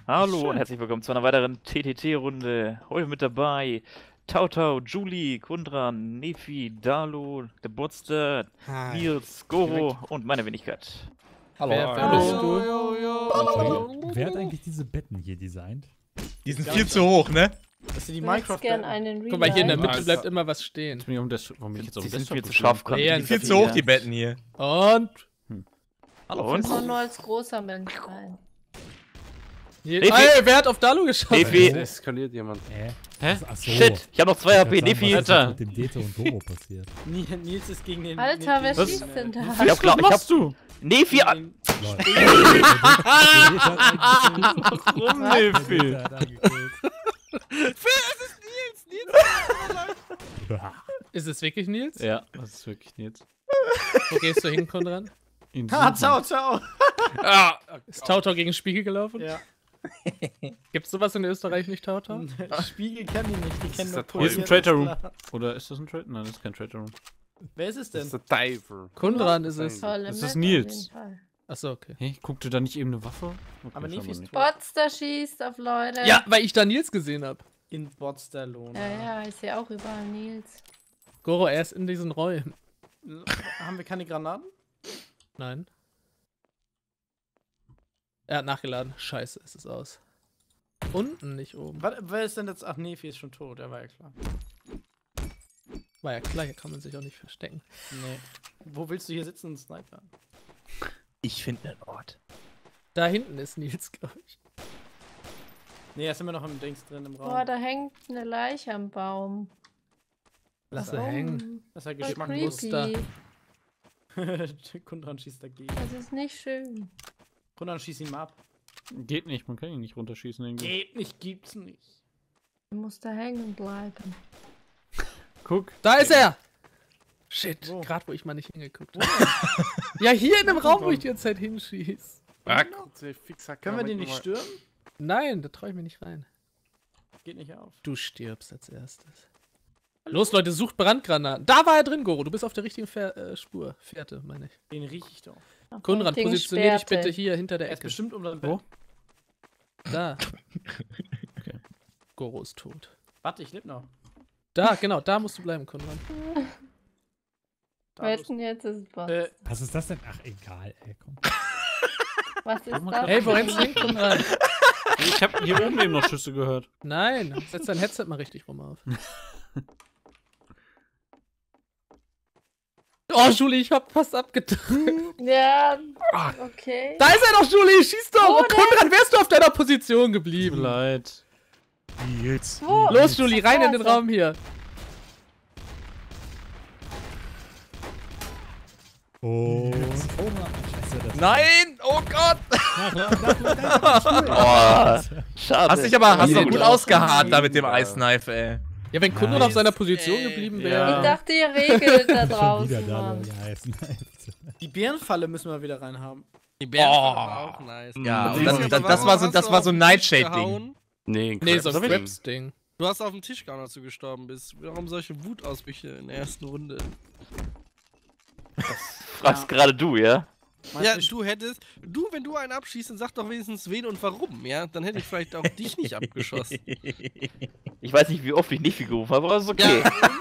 Hallo und herzlich willkommen zu einer weiteren TTT-Runde. Heute mit dabei Tautau, Julie, Kundran, Nefi, Dalo, der Botster, Nils, Goro und meine Wenigkeit. Hallo. Wer bist du? Wer hat eigentlich diese Betten hier designt? Die sind viel zu hoch, ne? Das sind die Ich würde Minecraft. gerne einen Guck mal, hier in der Mitte Alter. bleibt immer was stehen. Jetzt bin ich um das, warum bin ich jetzt auf Die dem sind viel Desktop zu scharf. Ja, die die sind Viel zu hoch, die Betten hier. Und? Hallo und? Soll nur als großer Mensch sein. Nefi. Ey, wer hat auf Dalu geschossen? Nefi. Es eskaliert jemand. Hä? Ach so. Shit, ich hab noch 2 HP, Ich Nefi. was Alter. mit dem Dete und Goro passiert. Nils ist gegen den. Alter, wer den- schießt denn da? Ich hab klar, du? Nefi. den- Lol. Warum, Nefi? Ist es wirklich Nils? Ja, das ist wirklich Nils. Wo gehst du hin, Konrad? Ha, ciao, ciao. Ist Tautau gegen Spiegel gelaufen? Ja. Gibt's sowas in Österreich nicht, Tautau? Spiegel kennen die nicht, die kennen ist nur der Hier ist ein Polier, Traitor Room. das ist klar. Oder ist das ein Traitor? Nein, das ist kein Traitor Room. Wer ist es Das denn? ist der Diver. Konrad ist es. Tolle Das Map ist Nils. auf jeden Fall. Achso, okay. Hey, guckte da nicht eben eine Waffe? Okay, Aber Nefi scheinbar ist nicht. Botster schießt auf Leute. Ja, weil ich da Nils gesehen hab. In Botstallone. Ja, ich sehe auch überall Nils. Goro, er ist in diesen Räumen. Haben wir keine Granaten? Nein. Er hat nachgeladen. Scheiße, es ist aus. Unten, nicht oben. Warte, wer ist denn jetzt? Ach, Nefi ist schon tot, der war ja klar. War ja klar, hier kann man sich auch nicht verstecken. Nee. Wo willst du hier sitzen und snipern? Ich finde einen Ort. Da hinten ist Nils, glaube ich. Nee, er ist immer noch im Dings drin im Raum. Boah, da hängt eine Leiche am Baum. Lass sie Warum? hängen. Das ist ja Voll geschmacklos. creepy. Kundran schießt dagegen. Das ist nicht schön. Kundran schießt ihn mal ab. Geht nicht, man kann ihn nicht runterschießen irgendwie. Geht nicht, gibt's nicht. Du musst da hängen bleiben. Guck. Da ist er! Shit, Wo? gerade wo ich mal nicht hingeguckt habe. Ja, hier in dem Raum, wo ich die ganze Zeit hinschieß. Können wir den nicht stören? Nein, da traue ich mir nicht rein. Geht nicht auf. Du stirbst als erstes. Los, Leute, sucht Brandgranaten. Da war er drin, Goro. Du bist auf der richtigen Spur. Fährte, meine ich. Den riech ich doch. Auf Konrad, richtigen positionier dich Sperrte. bitte hier hinter der Er ist Ecke. bestimmt unter dem Wo? Bett. Da. Goro ist tot. Warte, ich lebe noch. Da, genau, da musst du bleiben, Konrad. Da Wetten, jetzt ist es was. Was ist das denn? Ach, egal, ey, komm. Was ist mal das? Hey, wo rennst du hin, Konrad? Ich hab hier oben eben noch Schüsse gehört. Nein, setz dein Headset mal richtig rum auf. Oh, Julie, ich hab fast abgedrückt. Ja, okay. Da ist er doch, Julie, schieß doch! Wo Oh, Konrad, wärst du auf deiner Position Tut mir geblieben? leid. Nils. Wo? Los, Julie, rein in den Raum hier. Und... Oh, Scheiße, das Nein! Oh Gott! Oh, schade. Hast dich aber Gut gut aus. ausgeharrt da mit dem Eisknife, ey. Ja, wenn Konrad auf seiner Position geblieben Ich wäre. dachte, ihr regelt da Schon wieder draußen, da, Mann. ja, ist nice. Die Bärenfalle müssen wir wieder reinhaben. Die Bären Oh. auch nice. Ja, Aber und warum das war so ein Nightshade-Ding. gehauen? Nee, Nee, so ein Crabs-Ding. Craps-Ding. Du hast auf dem Tisch gehauen, als du gestorben bist. Warum solche Wutausbrüche in der ersten Runde? Fragst gerade du, ja? Ja, wenn du einen abschießt, dann sag doch wenigstens wen und warum, ja? Dann hätte ich vielleicht auch dich nicht abgeschossen. Ich weiß nicht, wie oft ich Nefi gerufen habe, aber ist okay.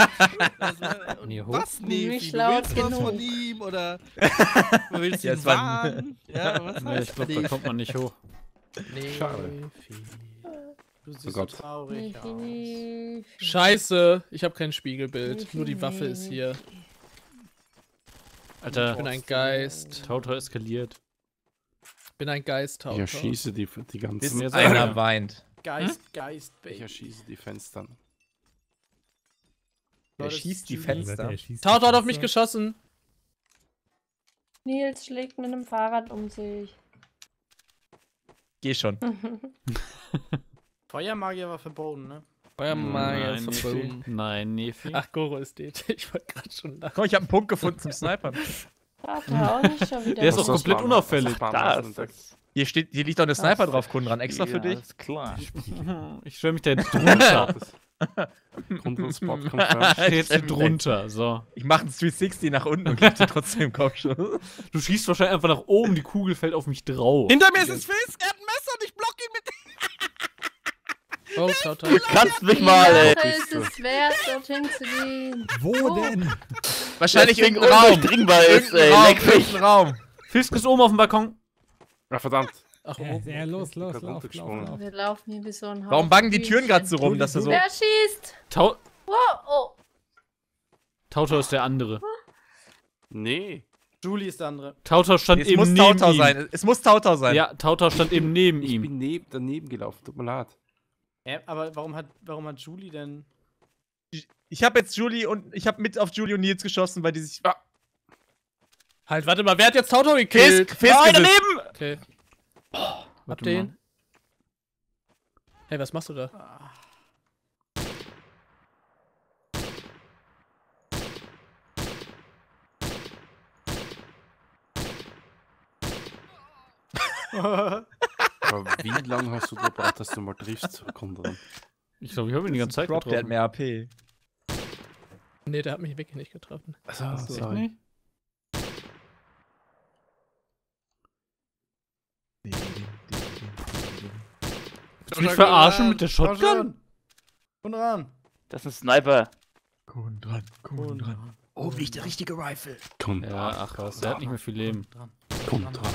Was, Nefi? Nicht Du laut willst was genug. von ihm oder du willst Ja, ihn es war- warnen? Ja, was Nee, heißt ich glaube, da kommt man nicht hoch. Nee. Schade. Du siehst Gott. so traurig aus. Scheiße, ich habe kein Spiegelbild. Nur die Waffe ist hier. Ich Alter, bin ein Geist. Tautau eskaliert. Bin ein Geist, Ich Tautau. erschieße die ganzen. Bis jetzt einer weint. Geist, Ich Baby. erschieße die Fenster. Er Leute, schießt die Julie- Fenster. Er schießt Tautau hat die auf mich Fenster. geschossen. Nils schlägt mit einem Fahrrad um sich. Geh schon. Feuermagier war verboten, ne? Feuermagier Nein, ist verboten. Nefi. Nein, Nefi. Ach, Goro ist dead. Ich wollte gerade schon lachen. Komm, ich hab einen Punkt gefunden zum Snipern. Warte, auch nicht schon wieder. Der ist Was doch komplett das unauffällig. war- Da das ist war- das. Hier liegt doch eine Sniper drauf, Kundran, extra für dich. Alles klar. Ich stelle mich da jetzt drunter. Spot Ich confirmed. stehe jetzt hier drunter. So. Ich mache einen 360 nach unten und gebe dir trotzdem im Kopfschuss. Du schießt wahrscheinlich einfach nach oben, die Kugel fällt auf mich drauf. Hinter mir ist es Fizz, er hat ein Messer und ich block ihn mit. Oh, Tauto. Du kannst mich Die mal, ey. Sache ist es wert, dorthin zu gehen. Wo denn? Wahrscheinlich Das Ding irgendein Raum. undurchdringbar ist, ey. Raum, Leck mich. irgendein Raum. Fisk ist oben auf dem Balkon. Ach, verdammt. Ach, Ja, oh. ja, los, Ich bin lauf. runtergesprungen. Wir laufen hier wie so ein Haus. Warum bangen die Türen gerade so rum, Juli, dass er so... Wer schießt? Tau Wow, oh. Tauto ist der andere. Nee. Julie ist der andere. Tauto stand Es eben muss neben Tautau ihm. sein. Es muss Tautau sein. Ja, Tauto stand eben neben Ich ihm. bin daneben gelaufen, tut mir leid. Aber warum hat Julie denn... Ich habe jetzt Julie und... Ich habe mit auf Julie und Nils geschossen, weil die sich... Halt, warte mal, wer hat jetzt Tauto gekillt? Fisk ist es. Okay. Hab Warte den. mal. Hey, was machst du da? Aber wie lange hast du gebraucht, dass du mal triffst, Konrad? Ich glaube, ich habe ihn die ganze Zeit Prop, der hat getroffen. mehr AP. Nee, der hat mich wirklich nicht getroffen. Also, Echt nicht? Willst du mich verarschen mit der Shotgun? Und ran. Das ist ein Sniper. Konrad. Oh, nicht der richtige Rifle. Konrad. Ja, ach was, der hat nicht mehr viel Leben. Konrad.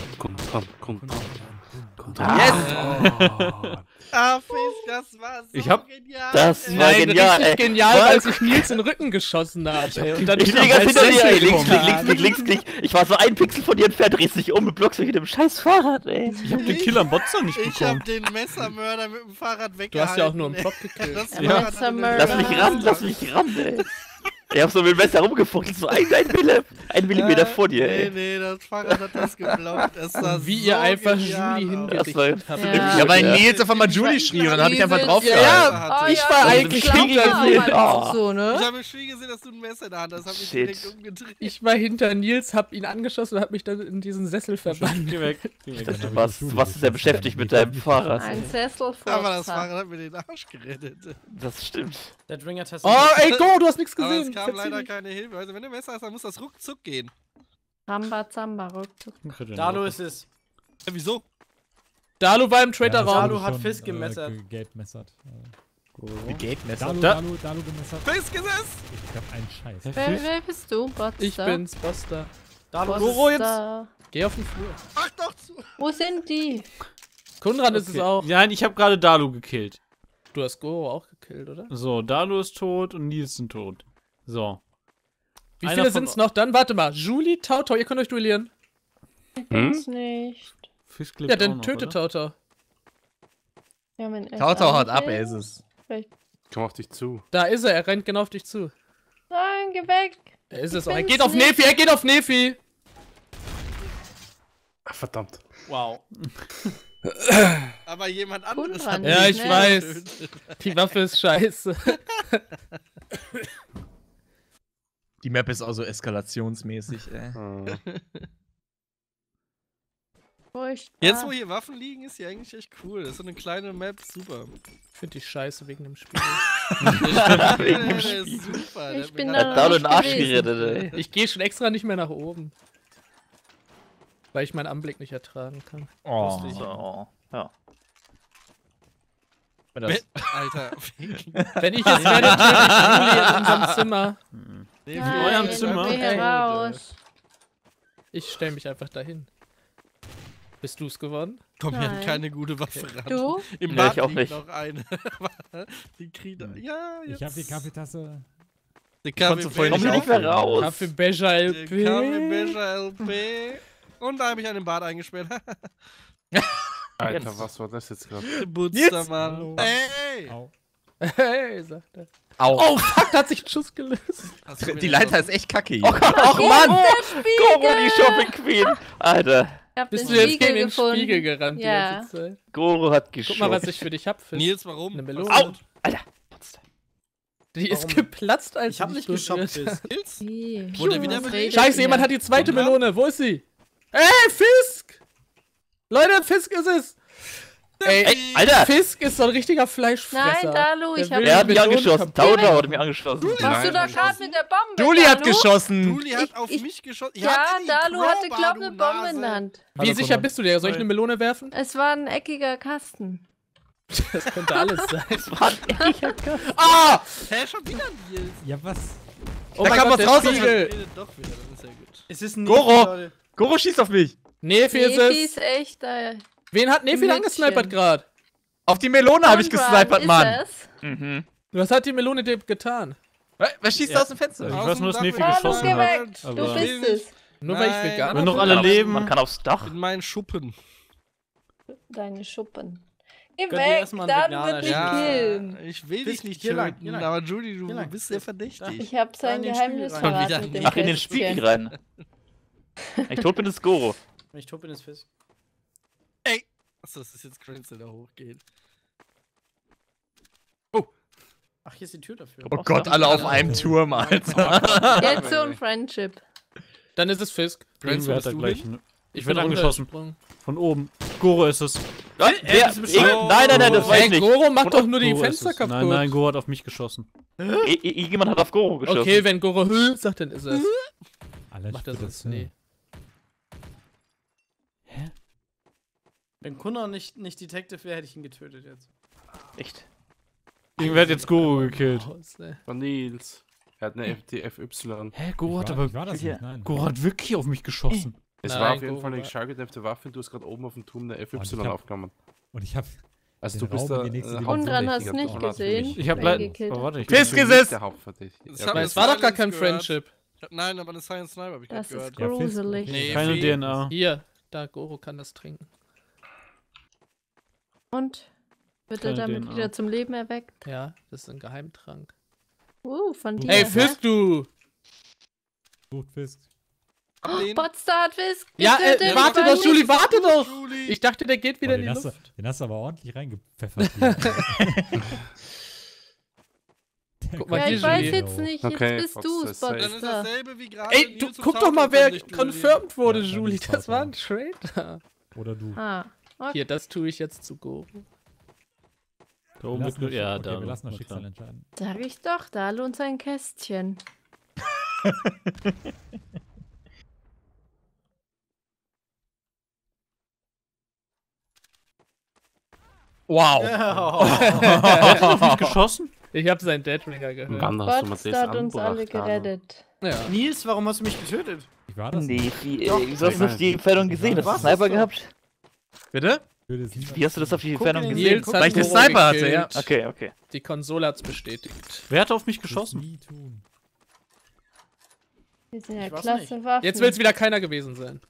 Yes! Ah, Fisk, das war so Ich hab- genial. Das ey. war genial, richtig ey. genial, Was? als ich Nils in den Rücken geschossen habe. ey. Und dann Ich stehe ganz hinter dir, ey. Links, gekommen. links. Ich war so ein Pixel von dir entfernt, drehst dich um und blockst mich mit dem scheiß Fahrrad, ey. Ich habe den Killer am Botzer nicht Ich bekommen. hab den Messermörder mit dem Fahrrad weggehalten. Du hast ja auch nur einen ey. Plop gekillt. Das Ja. Fahrrad hat ihn- Messermörder. Lass mich ran, ey. Ich hab so mit dem Messer rumgefuchtelt, so ein Millimeter vor dir, ey. Nee, das Fahrrad hat das geblockt. Das war Wie so ihr einfach genial Julie aus. hingerichtet habt. Ja. Ja, weil Nils auf einmal Julie schrie und dann habe ich einfach drauf Ja, gehalten. Oh, Ich ja, war das eigentlich glaubt hinter man dir. aber Oh. nicht so, Ich ne? habe im Spiel gesehen, dass du ein Messer in der Hand hast. Hab mich Shit. direkt umgedreht. Ich war hinter Nils, hab ihn angeschossen und hab mich dann in diesen Sessel verbannt. Geh weg. Geh weg. Du warst sehr beschäftigt mit deinem Fahrrad. Ein Sessel Aber das vor. Fahrrad hat mir den Arsch gerettet. Das stimmt. Der Dringer-Test. Oh, ey, Go, du hast nichts Aber es gesehen. kam Verzieh leider dich. keine Hilfe. Also wenn du Messer hast, dann muss das ruckzuck gehen. Ramba Zamba, Rückzug. Dalu ist es. Ja, wieso? Dalu war im Trader-Raum. Dalu hat Fisk gemessert. Gelbmessert. Wie geht Messer? Dalu gemessert. Fisk ist es! Ich hab einen Scheiß. Wer bist du? Boster? Ich bin's, Boster. Dalu ist Goro jetzt. Boster. Geh auf den Flur. Mach doch zu! Wo sind die? Kunran ist es auch. Nein, ich habe gerade Dalu gekillt. Du hast Goro auch gekillt, oder? So, Dalu ist tot und Nils sind tot. So. Wie Einer viele von- sind's noch dann? Warte mal. Julie, Tautau, ihr könnt euch duellieren. Ich bin's nicht. Fisk Ja, lebt auch dann noch, tötet oder? Tautau. Ja, wenn er Tautau haut ab, will. er ist es. Komm auf dich zu. Da ist er rennt genau auf dich zu. Nein, geh weg. Er ist es Ich auch. Er bin's geht auf nicht. Nefi, er geht auf Nefi. Ach, verdammt. Wow. Aber jemand anderes Kunran hat nicht, Ja, mich ich ne? weiß. getötet. Die Waffe ist scheiße. Die Map ist auch so eskalationsmäßig, ey. Furchtbar. Jetzt, wo hier Waffen liegen, ist die eigentlich echt cool. Das ist so eine kleine Map, super. Ich finde die scheiße wegen dem Spiel. Der ist super. der Ich hat bin mir da grad- Hat Dalu den nicht Arsch gewesen. gerettet, ey. Ich gehe schon extra nicht mehr nach oben. Weil ich meinen Anblick nicht ertragen kann. Oh. So, ja. Das, Alter. Wenn ich jetzt wäre, töte ich Julie in unserem Zimmer. Nee, in Nein, eurem Zimmer? Geh heraus. Ich stelle mich einfach dahin. Bist du's geworden? Komm, hier Nein. keine gute Waffe ran. Du? Im Nee, Bad ich auch liegt nicht. noch eine. Die kriegt ja, jetzt. Ich hab die Kaffeetasse. Die Konntest du vorhin Komm nicht hier nicht mehr raus. Kaffee Becher LP. LP. Und da habe ich einen Bad eingesperrt. Alter, was war das jetzt gerade? Butzermann. Ey! Au. Hey, sagt er. Au. Oh, fuck, da hat sich ein Schuss gelöst. Hast du mir Die den Leiter noch- ist echt kacke hier. Och Mann! Goro, die Spiegel. Shopping Queen! Alter, Ich hab Bist den du jetzt Spiegel gegen den gefunden. Spiegel gerannt Ja. die ganze Zeit? Goro hat Guck geschoppt. mal, was ich für dich hab. Fisk. Nils, warum? Eine Melone. Was- Au! Alter! Die ist Warum? geplatzt, als Ich hab sie nicht dich berührt geshoppt, hat. Fisk. Nils? Wie? Wurde wieder Was belebt? redet Scheiße, ihr? jemand hat die zweite Konrad? Melone. Wo ist sie? Ey, Fisk! Leute, Fisk ist es! Ey, Alter! Fisk ist so ein richtiger Fleischfresser. Nein, Dalu, Der ich hab will Er hat die mich Melone angeschossen. kaputt- Tautau hat mich angeschossen. Warst du Nein, da nein, gerade mit der Bombe? Julie hat Dalu? geschossen. Julie hat auf ich- mich geschossen. Ich Ja, hatte die Dalu hatte, Crowbar, glaub ich, eine du Bombe in Nase. der Hand. Wie sicher bist du dir? Soll ich eine Melone werfen? Es war ein eckiger Kasten. Das könnte alles sein. Das war ein ehrlicher Gast. Ah! Hä, schon wieder Nils? Ja, was? Oh Da mein kam Gott, was der raus, Spiegel. Redet doch wieder, das ist ja gut. Es ist ein Goro! Nefi, Leute. Goro schießt auf mich. Nefi ist Nefi es. ist echt Wen hat Nefi Mädchen. angesnipert gerade? Auf die Melone habe ich gesnipert, Mann. Mhm. Was hat die Melone dir getan? Wer schießt da aus dem Fenster? Ich weiß nur, dass Nefi Dalu, geschossen geh hat. weg. Du aber- bist es. Nur weil ich Nein. vegan Wenn bin? noch alle leben. Man kann aufs Dach. In meinen Schuppen. Deine Schuppen. Geh Könnt ihr weg, erstmal einen dann Veganer wird dich Ja, killen. ich will dich Fisk, nicht hier lang, töten, hier lang. aber Judy, du Hier lang. bist sehr verdächtig. Ich hab sein in den Geheimnis Spiegel rein. verraten Schon mit wieder dem Ach, in den Kästchen. Spiegel rein. Wenn ich tot bin, ist Goro. Wenn ich tot bin, ist Fisk. Achso, das ist jetzt cringe, wenn er hochgeht. Ach, hier ist die Tür dafür. Oh Gott, alle auf einem Turm, Alter. Jetzt so ein Friendship. Dann ist es Fisk. Irgendwer hat da du gleich. hin? Ich werd bin angeschossen. runtergesprungen. Von oben. Goro ist es. Nein, nein, das weiß Hey, ich nicht. Goro macht doch nur die Goro ist Fenster es. kaputt. Nein, nein, Goro hat auf mich geschossen. Jemand hat auf Goro geschossen. Okay, wenn Goro sagt, dann ist es. Alter, Macht er ich sonst bin nie. Wenn Kunner nicht Detective wäre, hätte ich ihn getötet jetzt. Echt? Irgendwer hat jetzt Goro gekillt. Von Nils. Er hat eine FY. Hä, Goro hat aber. Ich war das nicht, nein. Goro hat wirklich auf mich geschossen. Es Nein, war auf jeden Goro Fall eine war- geschaltete Waffe und du hast gerade oben auf dem Turm eine Und FY ich hab- aufgenommen. Und ich hab Also den du bist Raum da in die nächste Und dran hast Hauptverdächtiger. nicht Donald für mich. gesehen. Ich hab wer leider. gekillt Oh, hat. warte, ich Fisk Für mich ist es! der Hauptverdächtige. Das Ja, hat Aber mir es war doch gar Silence kein gehört. Friendship. Nein, aber eine Science Sniper habe ich gerade Das ist gehört. Ja, Fisk. gruselig. Nee, keine Fee. DNA. Hier, da Goro kann das trinken. Und? Wird er Keine damit DNA. wieder zum Leben erweckt? Ja, das ist ein Geheimtrank. Von dir. Ey, hä? Fisk, du! gut Fisk. Den- Potsdam hat Fisk. Ja, getötet, warte weil doch, Julie, warte doch! Julie. Ich dachte, der geht wieder Oh, in die den, hast du, Luft. den hast du aber ordentlich reingepfeffert. hier. Der Guck mal Ja, hier, ich weiß Julie. jetzt nicht. Okay, Jetzt bist du, Potsdam ist safe. Dann ist Spotstar. dasselbe wie gerade. Ey, du, Nils und guck doch mal, wer Taucher, nicht Julie. confirmed wurde, Ja, dann Julie. ist Das Taucher. war ein Traitor. Oder du. Ah, okay. Hier, das tue ich jetzt zu Goro. Da Wir oben lassen mit. das- Ja, okay, da. wir lassen das na Schicksal klar. entscheiden. Sag ich doch, da lohnt sein Kästchen. Wow. Wer hat auf mich geschossen? Ich habe seinen Deadringer gehört. Wann hast du mir Potsdam das hat uns alle angebracht, Arno? gerettet. Ja. Nils, warum hast du mich getötet? Ich war das nicht. Nee, wieso hast du auf die Entfernung gesehen? Hast du einen Sniper gehabt? Bitte? Ich würde es nicht Wie hast du das auf die Entfernung in den gesehen? Nils hat Weil ich den Goro Sniper hatte, gekillt. ja. Okay, okay. Die Konsole hat's bestätigt. Wer hat auf mich das geschossen? nie tun. Wir sind ja Ich weiß klasse Waffen. Jetzt will es wieder keiner gewesen sein.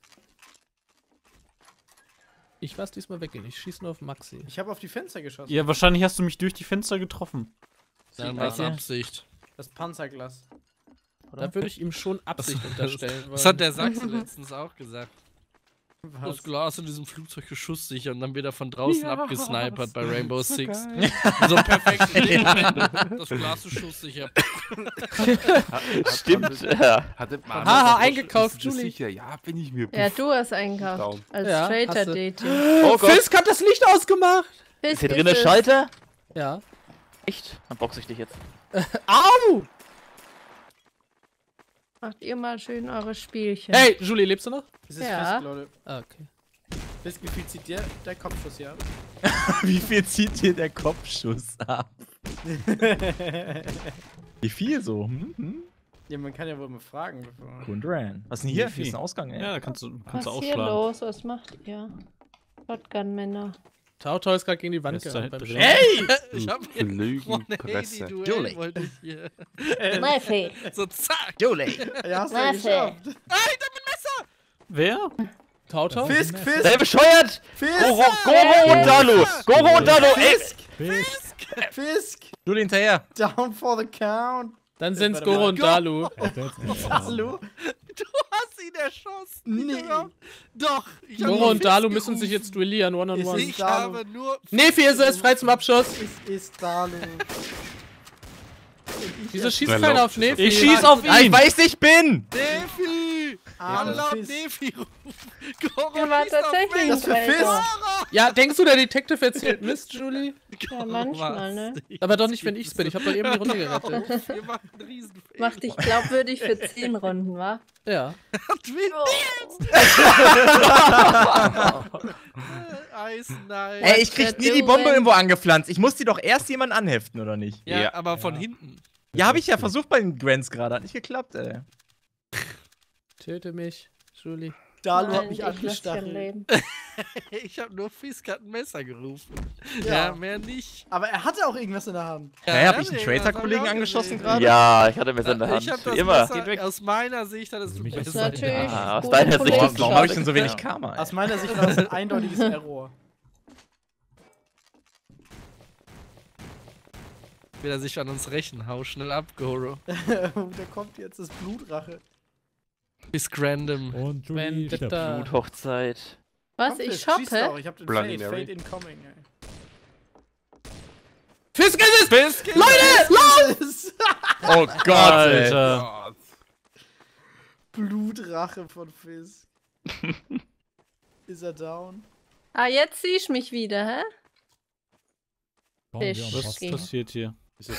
Ich lass diesmal weggehen. Ich schieße nur auf Maxi. Ich habe auf die Fenster geschossen. Ja, wahrscheinlich hast du mich durch die Fenster getroffen. Dann war es Welche? Absicht. Das Panzerglas. Da würde ich ihm schon Absicht unterstellen. Das wollen. hat der Sachse letztens auch gesagt. Das Was? Glas in diesem Flugzeug schusssicher und dann wird er von draußen Ja, abgesnipert bei so Rainbow so Six. geil. So perfekt. Das Glas ist schusssicher. Stimmt, ja. Haha, eingekauft, Julie. Sicher, ja, bin ich mir. Ja, du hast eingekauft. Down. Als Ja, hast du. Traitor-Dating. Oh Gott, Fisk hat das Licht ausgemacht! ist hier drin der Schalter? Ja. Echt? Dann boxe ich dich jetzt. Au! Macht ihr mal schön eure Spielchen. Hey, Julie, lebst du noch? Das ist Ja. Fisk, Leute. Ah, okay. Fisk, wie viel zieht dir der Kopfschuss hier ab? Wie viel zieht dir der Kopfschuss ab? Wie viel so? Ja, man kann ja wohl mal fragen. Bevor... Kundran. Was ist denn hier? Wie Hier ist viel? ein Ausgang, ey. Ja, da kannst du Was ist hier ausschlagen. los? Was macht ihr? Shotgun-Männer. Tautau ist gerade gegen die Wand Wer ist da gerannt beim drin? Schießen. Ich hab hier Lügenpresse. Duell wollte ich hier. Neife. So zack. Jolie. Ja, hast du ja Neife. geschafft. Wer? Tautau? Fisk, Fisk, Sei bescheuert! Fisk, Goro und Dalu! Goro und Dalu! Ey! Fisk! Fisk, Julie hinterher. down for the count. Dann sind's Warte mal. Goro und Dalu. Alter, jetzt nicht. Hallo? Du hast ihn erschossen. Nee. Doch. Ich hab Goro ihn und Dalu Fisk müssen sich gerufen. jetzt duellieren, one-on-one. Ist Ich Dalu. habe nur. Nefi ist es, frei zum Abschuss. Es ist Dalu. Wieso schießt Wer keiner läuft auf Nefi? Ich schieß auf Ah, ich ihn! weiß, ich bin! Nefi! Arme Alle laut Fisk. Nefi rufen. Goro Der war schießt auf tatsächlich mich. ein Traitor. Ja, denkst du, der Detective erzählt Mist, Julie? Ja, manchmal, ne? Aber doch nicht, wenn ich's bin. Ich hab doch eben die Runde gerettet. Wir machen einen riesen Mach dich glaubwürdig für 10 Runden, wa? Ja. Twin Oh. Nice, nice. Ey, ich krieg nie die Bombe irgendwo angepflanzt. Ich muss die doch erst jemand anheften, oder nicht? Ja, aber von hinten. Ja, habe ich ja versucht bei den Grants gerade. Hat nicht geklappt, ey. Töte mich, Julie. Dalu hat Nein, mich ich lass dich am angestachelt. Leben. Ich habe nur Fisk hat ein Messer gerufen. Ja. Ja, mehr nicht. Aber er hatte auch irgendwas in der Hand. Hä, hab ich einen das Traitor-Kollegen hab ich auch angeschossen gesehen. gerade? Ja, ich hatte Messer in der Hand. Ich hab Wie das immer. Messer, aus meiner Sicht hat es Also mich Das ist Ja. natürlich. Ah, aus gute deiner Sicht Politik. ist Warum habe ich denn so Ja. wenig Karma, ey? Aus meiner Sicht war das ein eindeutiges Error. Will er sich an uns rächen? Hau schnell ab, Goro. Der kommt jetzt, das Blutrache. Fisk random. Und Julie Vendetta. stirbt. Bluthochzeit. Was? Kommt, Ich Fisk, schieß shoppe? doch, ich hab den Bloody Fade, Mary. Fade incoming, ey. Fisk ist es! Fisk! Los! Oh Gott, ey. Alter. Blutrache von Fisk. Ist er down? Ah, jetzt sieh ich mich wieder, hä? Bauen wir Fisch. am Was Posten. passiert hier?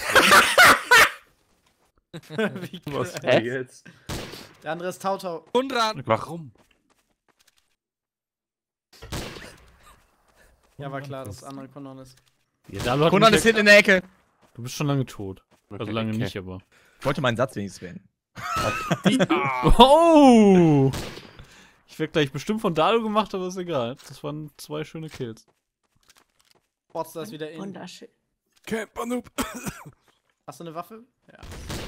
Wie Was geil. jetzt? Der andere ist Tautau. Kundran! Warum? Ja, war klar, das andere Konon ist. Ja, Dalu hat Kunan mich ist hinten in der Ecke. Du bist schon lange tot. Also Okay, lange okay. nicht, aber. Ich wollte meinen Satz wenigstens beenden. Oh! Ich werde gleich bestimmt von Dalu gemacht, aber ist egal. Das waren 2 schöne Kills. Potster ist wieder in. Wunderschön. Hast du eine Waffe? Ja.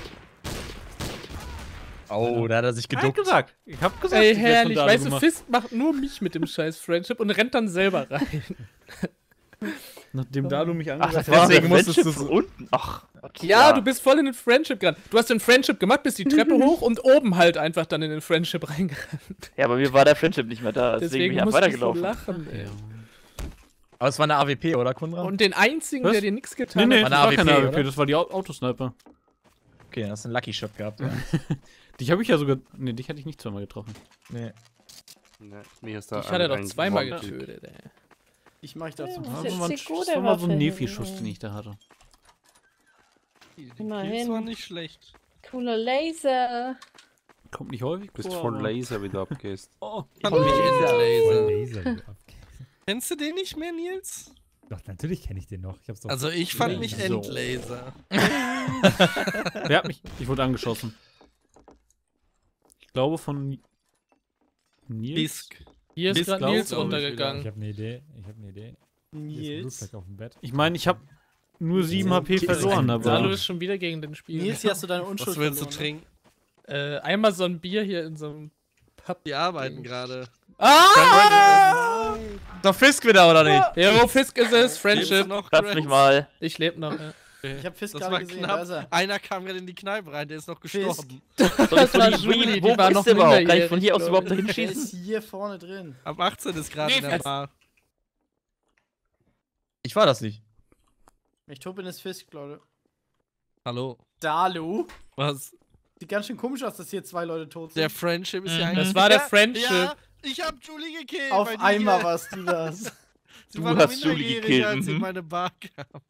Oh, da hat er sich geduckt. gesagt. Ich hab gesagt, Ey, ich werd von herrlich. Dalu Weißt du, gemacht. Fisk macht nur mich mit dem scheiß Friendship und rennt dann selber rein. Nachdem Dalu mich Ach, angesagt das war Deswegen der musstest du Friendship so- von unten. Ach, Gott, Ja, du bist voll in den Friendship gerannt. Du hast den Friendship gemacht, bist die Treppe hoch und oben halt einfach dann in den Friendship reingerannt. Ja, aber mir war der Friendship nicht mehr da. Deswegen bin ich einfach musst du so weitergelaufen. lachen, ey. Aber es war eine AWP, oder, Kundra? Und den einzigen, Was? der dir nichts Nee, getan nee, hat. das War war eine keine AWP, AWP, oder? das war die Autosniper. Okay, das ist ein Lucky Shot gehabt, ja. Dich habe ich ja sogar. Nee, dich hatte ich nicht zweimal getroffen. Nee. Nee, mir ist da Ich hatte doch ein zweimal One-Kill. getötet, ey. Ich mach dazu. Ja. Das ist war, die das gute war mal so ein Waffe. Nefi-Schuss, den ich da hatte. Die Kills Immerhin. war nicht schlecht. Cooler Laser. Kommt nicht häufig Du bist vor, voll aber- Laser, wie du abgehst. Oh, Kann mich Voll Endlaser. Laser, du Ab- Kennst du den nicht mehr, Nils? Doch, natürlich kenne ich den noch. Ich hab's doch. Also ich fand Ja, mich so. Endlaser. wer hat mich? Ich wurde angeschossen. Ich glaube von Nils. Fisk. Hier ist Fisk, gerade glaub Nils ich, wieder. ich runtergegangen. habe eine Idee. Hier ist ein Nils. Blutfleck auf dem Bett. Ich meine, ich habe nur 7 HP Hier ist verloren, ein Dalu aber. ist schon wieder gegen den Spiel. Nils, hier hast du deine Unschuld Was willst du verloren, trinken? Einmal so ein Bier hier in so einem Pub. Die arbeiten gerade. Ah! Doch Fisk wieder, oder nicht? Hero Fisk ist es, Lebst du Friendship. noch, Lass Grant? mich mal. Ich lebe noch, ja. Ich hab Fisk Das gerade war gesehen, da ist er. knapp. Einer kam gerade in die Kneipe rein, der ist noch gestorben. Das war Julie, die Wo war ist noch der überhaupt? Kann ich minderjährig, von hier aus glaub überhaupt ich. dahin Der schießen? ist hier vorne drin. Ab 18 ist gerade in der Bar. Ich war das nicht. Ich Tobin ist Fisk, Leute. Hallo. Dalu? Was? Sieht ganz schön komisch aus, dass hier 2 Leute tot Der sind. Friendship ist ja Das eigentlich. war der Ja, Friendship. Ja, ich hab Julie gekillt. Auf weil die einmal hier- warst du das. Sie Du war hast Julie minderjährig, gekillt, als sie in mhm. meine Bar kam.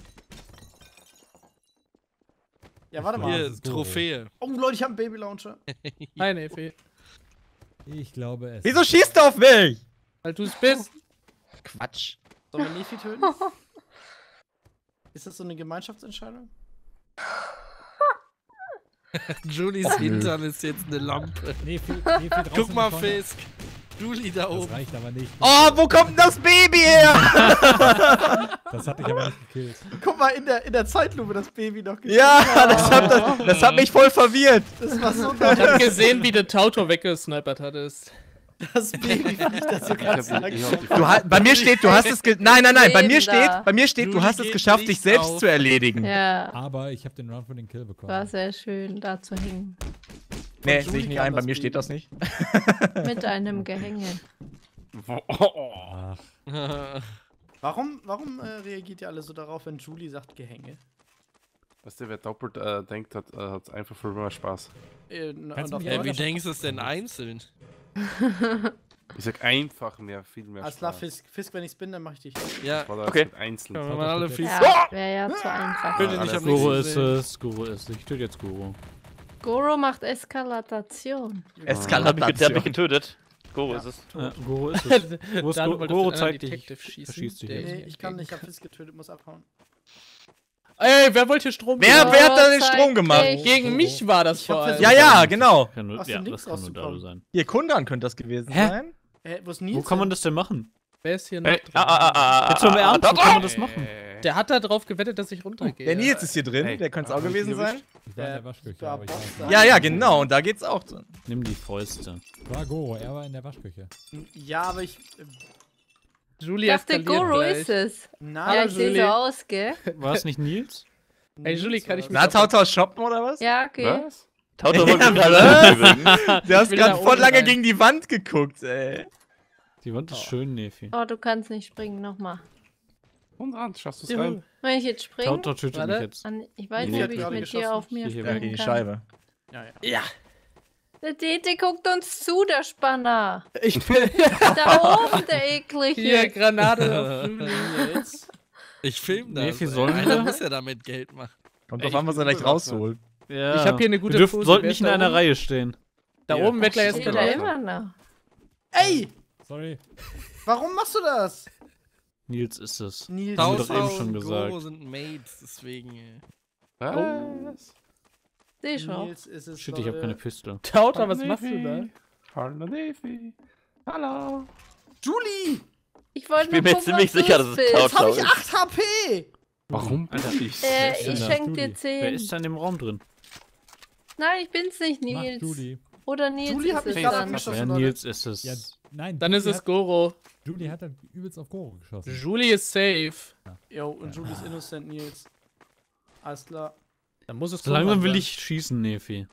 Ja, warte Ja. mal. Hier, das ist doof. Trophäe. Oh Leute, ich hab einen Baby-Launcher. Nein, Efe. Ich glaube es. Wieso schießt du auf mich? Weil du es bist. Quatsch. Sollen wir Nefi töten? Ist das so eine Gemeinschaftsentscheidung? Julies Hintern ist jetzt eine Lampe. Nee, viel draußen Guck mal, vorne. Fisk. Julie da Das oben. reicht aber nicht. Oh, wo kommt denn das Baby her? Das hat dich aber nicht gekillt. Guck mal, in der Zeitlupe das Baby noch gesehen. Ja, das hat mich voll verwirrt. Das war so Ich geil. hab gesehen, wie der Tauto weggesnipert hattest. Das Baby fliegt da so ganz langsam. Bei mir steht, du hast es Nein, bei mir Sehen steht, du Julie hast es geht geschafft, dich Licht selbst auf. zu erledigen. Ja, Aber ich habe den Round für den Kill bekommen. war sehr schön, da zu hängen. Nee, Von sehe ich Julie nicht kam ein, bei das mir Baby. steht das nicht. Mit einem Gehänge. Ach, Warum reagiert ihr alle so darauf, wenn Julie sagt Gehänge? Weißt du, wer doppelt denkt, hat einfach viel mehr Spaß. Kannst du mich Ja, wie Deutsch- denkst du es denn einzeln? Ich sag einfach viel mehr Alles klar, Spaß. Fisk, wenn ich's bin, dann mach ich dich. Ja, War das Okay. mit einzeln. können wir mal alle Fisk. Ja, wäre ja zu einfach. Bitte nicht alles am Goro nächsten ist sehen. es, Goro ist es. Ich töte jetzt Goro. Goro macht Eskalatation. Der hat mich getötet. Goro ist es. Goro ist es. Wo ist Dalu wollte Goro auf den zeigt anderen dich. Detective schießen. Schießt dich Der jetzt. ist Nee, mir ich kann nicht, ich hab entgegengekommen. Fist getötet, muss abhauen. Ey, wer wollte hier Strom? Wer geben? hat da den zeigt Strom gemacht? dich. Gegen mich war das Ich hab vor allem. versucht- Ja, ja, genau. Kann nur, Aus ja, dem Links das kann nur Dalu rauszukommen. sein. Hier, Kundan könnte das gewesen Hä? sein. Wo ist Nils? Wo kann man hin? das denn machen? Wer ist hier noch Ey, drin? Jetzt mal im Ernst, wo kann man das machen? Der hat da drauf gewettet, dass ich runtergehe. Der Nils ist hier drin, Hey, der könnte es auch hab ich gewesen ihn sein. Ich war in der Waschküche, aber ich war, Ja, ja, genau, und da geht's auch drin. Nimm die Fäuste. war Goro, er war in der Waschküche. Ja, aber ich. Julie Ich dachte, eskaliert Goro gleich. ist es. Nein, Ja, ich sehe so Julie. aus, gell? War es nicht Nils? Ey, Julie, kann ich mich Na, Tautau shoppen oder was? Ja, okay. Was? Tauto wollte Ja, gerade übrigens. Der hast will gerade da voll oben lange rein. gegen die Wand geguckt, ey. Die Wand ist schön, Nefi. Oh, du kannst nicht springen, nochmal. Und ran, schaffst du es Juhu. rein? Wenn ich jetzt springe, Tauto tötet Warte. mich jetzt. ich weiß Nee, nicht, hat ob ich gerade mit geschossen. dir auf mir Hier Ja, springen gegen die kann. Scheibe. Ja, ja. Ja. Der Dete guckt uns zu, der Spanner. Ich bin Da oben, der eklige. hier Granate auf Julie. Jetzt. Ich film das. Nee, wie ey. sollen Einer wir? muss ja damit Geld machen. Kommt Ey, drauf an, was ich er bin gleich bewaffnet. rausholt. Ja. Ich hab hier eine gute Wir Pose. sollten Wer nicht ist in da einer oben? Reihe stehen. Da oben wird gleich Steht da eskaliert. immer noch. Ey! Sorry. Warum machst du das? Nils ist es. Nils. Haben wir doch Tausau eben schon und gesagt. Goro sind Mates, deswegen. Ey. Was? Seh schon. Nils ist es. Shit, ich hab keine Pistole. Tauta, was machst du da? Hallo, Nefi. Hallo. Julie! Ich wollte Ich bin nur mir gucken, ziemlich ob sicher, du's dass es bist. Jetzt hab Tautau ich ist. 8 HP! Warum bin ich? denn Ich das? schenk Julie. dir 10. Wer ist da in dem Raum drin? Nein, ich bin's nicht, Mach Nils. Julie. Oder Nils Julie hat ist mich es gerade dann. abgeschossen. Ja, Leute. Nils ist es. Ja, nein. Dann ist Julie es hat- Goro. Julie hat dann übelst auf Goro geschossen. Julie ist safe. Jo, und Julie ist innocent, Nils. Alles klar. Dann muss es So langsam Konrad will sein. ich schießen, Nefi.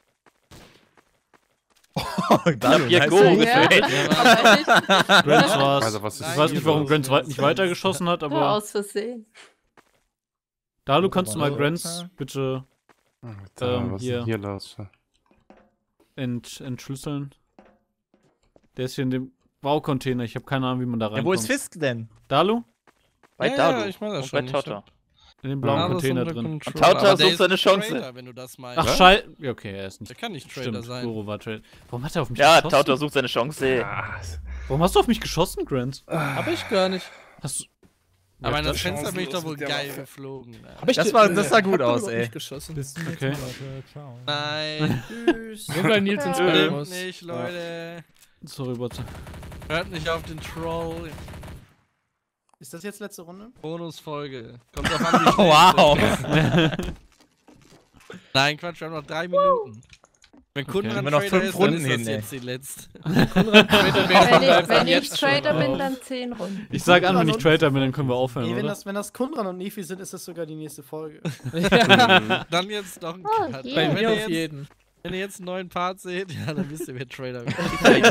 Da hab hier Goro Ja, gefällt. aber nicht Grants war's. Also, was ist Ich weiß nicht, warum Nein, Grants nicht weitergeschossen hat, nur aber. aus Versehen. Dalu, kannst du mal So. Grants bitte was ist hier. denn hier los? entschlüsseln? Der ist hier in dem Baucontainer. Ich habe keine Ahnung, wie man da Ja, reinkommt. wo ist Fisk denn? Dalu? Bei Ja, Dalu. ja, ich mach das Und schon. bei Ich Tauto. hab In dem blauen alles Container unter drin. Control. Und Tauto Aber der sucht ist seine ein Chance. Traitor, wenn du das meinst. Ach, Scheiße. Ja, okay, er ist Der nicht. kann nicht Trader Stimmt, sein. Goro war Trader. Warum hat er auf mich Ja, geschossen? Tauto sucht seine Chance. Warum hast du auf mich geschossen, Grant? Hab ich gar nicht. Hast du. Aber in das das Fenster bin ich doch chancenlos wohl mit der geil Waffe. geflogen. Ne? Hab ich Das dir- sah gut hab doch aus, überhaupt ey. nicht geschossen. Bis zum Okay. nächsten Mal, Leute. Ciao. Nein. Tschüss. Nur weil Nils ins Bett Stimmt muss. nicht, Leute. Sorry, Botte. Hört nicht auf den Troll. Ist das jetzt letzte Runde? Bonusfolge. Kommt drauf an, wie schnell Wow. es ist. Nein, Quatsch, wir haben noch 3 Minuten. Wenn Kunden Okay. an Immer noch Trader 5 ist, dann Runden ist das hin, ey. jetzt die letzte. Konrad, Trader wäre von Wenn Anfang ich jetzt schon Trader bin, auf. dann 10 Runden. Ich sag an, wenn ich Trader bin, dann können wir aufhören, Nee, wenn oder? das Kundran und Nefi sind, ist das sogar die nächste Folge. Dann jetzt noch ein Oh, Cut. yeah. Bei Wenn mir ihr auf jetzt- jeden. Wenn ihr jetzt einen neuen Part seht, ja, dann wisst ihr, wer Trader wird.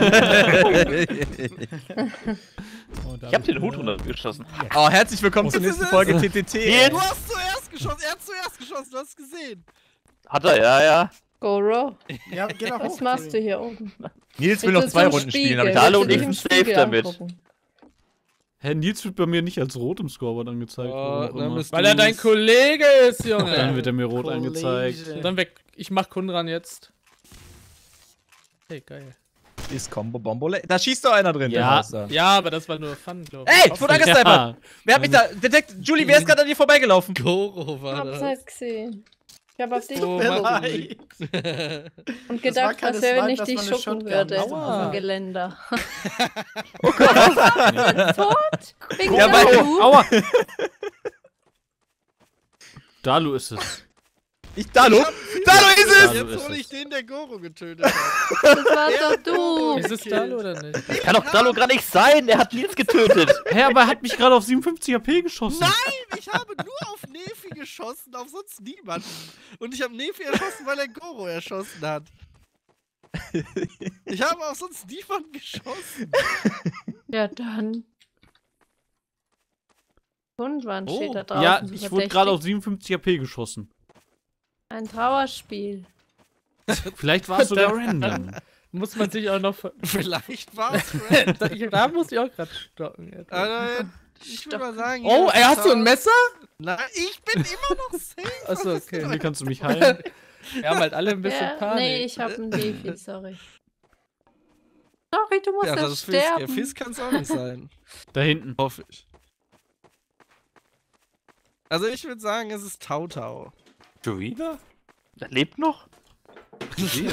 Und Ich hab den Hut damit, runtergeschossen. Oh, herzlich willkommen zur nächsten Folge TTT. Du hast zuerst geschossen, er hat zuerst geschossen, du hast gesehen. Hat er, ja, ja. Goro, Ja, geh nach was hoch, machst du Tobi. hier oben? Nils will Willst noch du 2 zum Runden spielen, Spiegel? aber ich Hallo, Willst du dich und im ich bin Spiegel safe damit. angucken? Hä, Nils wird bei mir nicht als rot im Scoreboard angezeigt. Oh, warum auch dann immer. bist Weil er dein Kollege ist, Junge. Dann wird er mir rot Kollege. angezeigt. Und dann weg. Ich mach Kundran jetzt. Hey, geil. ist Combo Bombo. Da schießt doch einer drin. Ja. der Haus da. Ja, aber das war nur Fun, glaube ich. Ey, ich wurde angesnipert. Ja. Wer hat mich da? Julie, wer ist gerade an dir vorbeigelaufen? Goro Ich war hab's das. halt gesehen. Ich hab auf dich Oh, Wer Mann. leid. und Das war gedacht, keine was wäre, wenn Snipe, ich das dich war eine schucken Shotgun. würde Aua. auf dem Geländer. Oh Tot? Wegen Ja, der weil- Kuh? Aua! Dalu ist es. Dalu ist es! Dalu Jetzt ist hol ich es. den, der Goro getötet hat. Das war doch du. Ist es Dalu oder nicht? Das kann doch Dalu gar nicht sein, der hat Nils getötet. Hä, aber er hat mich gerade auf 57 HP geschossen. Nein, ich habe nur auf Nefi geschossen, auf sonst niemanden. Und ich habe Nefi erschossen, weil er Goro erschossen hat. Ich habe auf sonst niemanden geschossen. Ja, dann. Und wann Oh, steht da draußen? Ja, so ich wurde gerade auf 57 HP geschossen. Ein Trauerspiel. Vielleicht war es sogar random. Muss man sich auch noch. Vielleicht war es Red. Da muss ich auch gerade stocken. Jetzt. Also, ich würde mal sagen. Oh, ey, hast du ein Messer? Nein, ich bin immer noch safe. Achso, okay. Wie kannst du mich heilen? Wir haben halt alle ein bisschen Ja, Panik. nee, ich hab einen Defi, sorry. Sorry, du musst Ja, ja, das ist Fisk. Ja, sterben. Fisk kann es auch nicht sein. Da hinten. Hoffe ich. Also ich würde sagen, es ist Tautau. Schon wieder? Er lebt noch? Scheiße,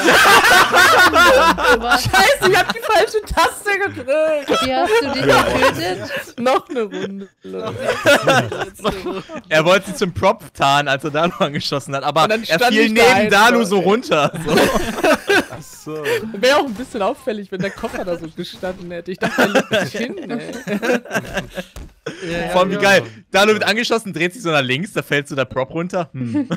Ich hab die falsche Taste gedrückt. wie hast du dich getötet? Noch eine Runde. Er wollte sie zum Prop tarnen, als er Dalu angeschossen hat, aber Und dann er stand fiel ich da neben einfach. Dalu so runter. So. Achso. Wäre auch ein bisschen auffällig, wenn der Koffer da so gestanden hätte. Ich dachte, der liegt nicht hin, ey. Vor allem wie geil. Dalu wird angeschossen, dreht sich so nach links, da fällt so der Prop runter.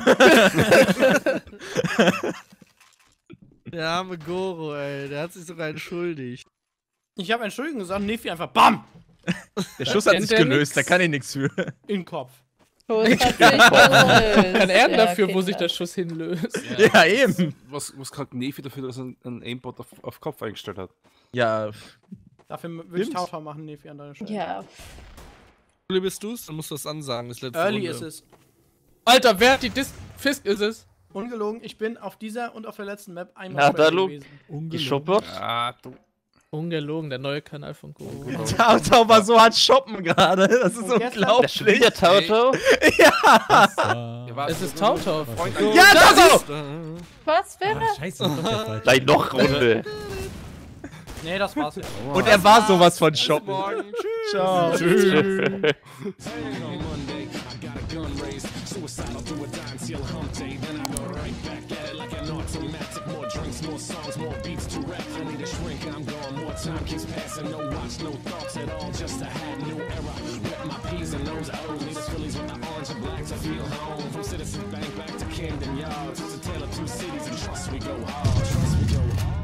Der arme Goro, ey. Der hat sich sogar entschuldigt. Ich habe Entschuldigung gesagt, Nefi einfach BAM! Der Schuss hat kennt sich der gelöst, da nix. kann ich nichts für. In den Kopf. Oh, es hat sich gelöst. Kann er denn Ja, dafür, wo Kinder. sich der Schuss hinlöst? Ja, eben. Was kann Nefi dafür, dass er einen Aimbot auf Kopf eingestellt hat? Ja, Dafür würde ich Stimmt. Tautau machen, Nefi, an deiner Stelle. Ja. Juli, bist du's? Dann musst du das ansagen. Das letzte Early Runde. ist es. Alter, wer hat die Fisk ist es? Ungelogen, ich bin auf dieser und auf der letzten Map einmal Na, Square Dalu. gewesen. Die Schuppert? Ah, du. Ungelogen, der neue Kanal von Goro. Tautau war so hart shoppen gerade. Das ist Und gestern- Der ist schon wieder Tautau? Es ist Tautau. Ja, Tautau! Was, wer? Ah, scheiße, das ist der falsche. Gleich noch Runde. Nee, das war's ja. Und er war sowas von Bis shoppen. morgen. Tschüss. Ciao. Citizens, trust we go hard, trust we go hard.